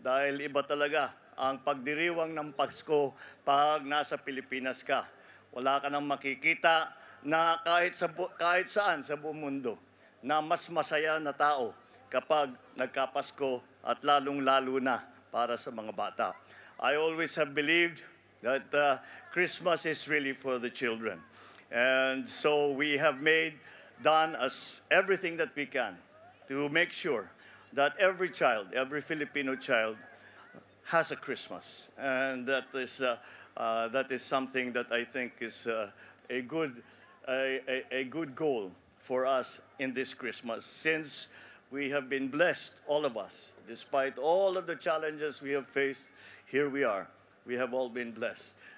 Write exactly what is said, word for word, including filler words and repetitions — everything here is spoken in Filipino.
Dahil iba talaga ang pagdiriwang ng Pasko pag nasa Pilipinas ka. Wala ka nang makikita na kahit, sa, kahit saan sa buong mundo na mas masaya na tao kapag nagkapasko at lalong-lalo na para sa mga bata. I always have believed that uh, Christmas is really for the children. And so we have made, done as everything that we can to make sure that every child, every Filipino child has a Christmas. And that is, uh, uh, that is something that I think is uh, a, good, a, a, a good goal for us in this Christmas, since we have been blessed, all of us. Despite all of the challenges we have faced, here we are. We have all been blessed.